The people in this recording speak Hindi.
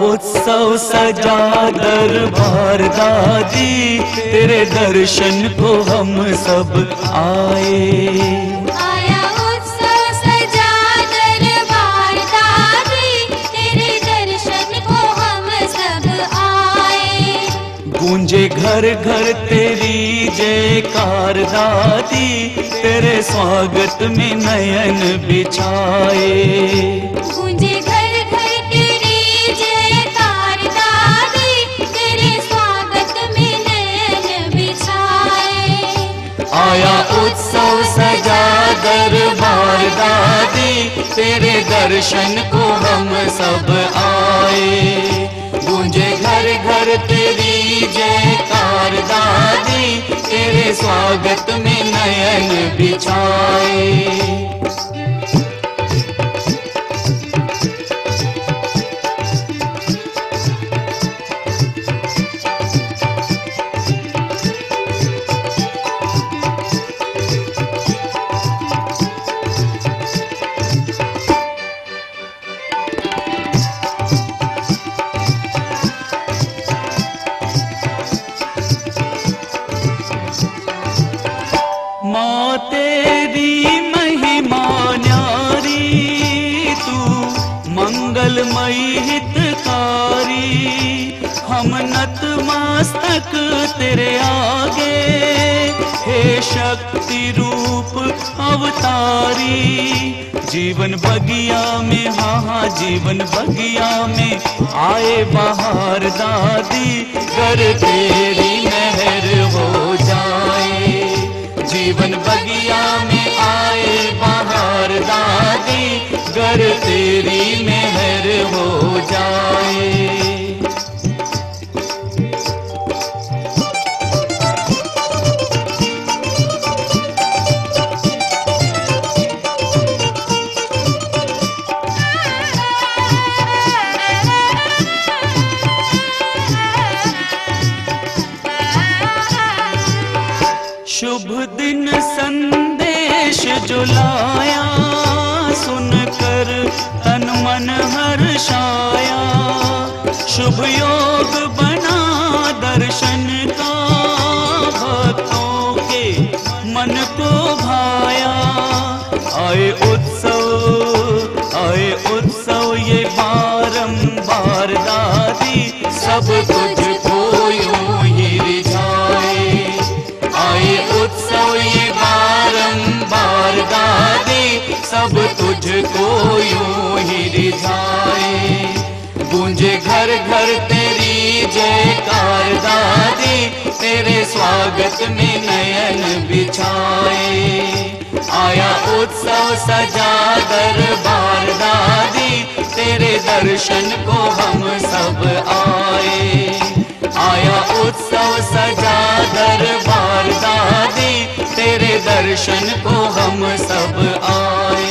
उत्सव सजा दरबार दादी, तेरे दर्शन को हम सब आए। आया उत्सव सजा दरबार दादी, तेरे दर्शन को हम सब आए। गूंजे घर घर तेरी जयकार दादी, तेरे स्वागत में नयन बिछाए। गूंजे घर घर तेरी जयकार दादी, तेरे स्वागत में नयन बिछाए। आया उत्सव सजा दरबार दादी, तेरे दर्शन को हम सब आए। गूंजे घर घर तेरी जयकार दादी, तेरे स्वागत में नयन बिछाए। माँ तेरी महिमा न्यारी, तू मंगलमयी हितकारी। हम नतमस्तक तेरे आगे, हे शक्ति रूप अवतारी। जीवन बगिया में, हाँ जीवन बगिया में आए बहार दादी, कर तेरी मेहर हो जाए। जीवन बगिया में आए बहार दादी, गर तेरी मेहर हो जाए। शुभ दिन संदेश जो लाया, सुनकर तन मन हर्षाया। शुभ योग बना दर्शन का, भक्तों के मन को भाया। आए उत्सव ये बारंबार दादी, सब तुझको यूं ही रिझाए। आए उत्सव ये बारंबार दादी, सब तुझको यूं ही रिझाए। गूंजे घर घर तेरी जयकार दादी, तेरे स्वागत में नयन बिछाए। आया उत्सव सजा दरबार दादी, तेरे दर्शन को हम सब आए। आया उत्सव सजा दरबार दादी, तेरे दर्शन को हम सब आए।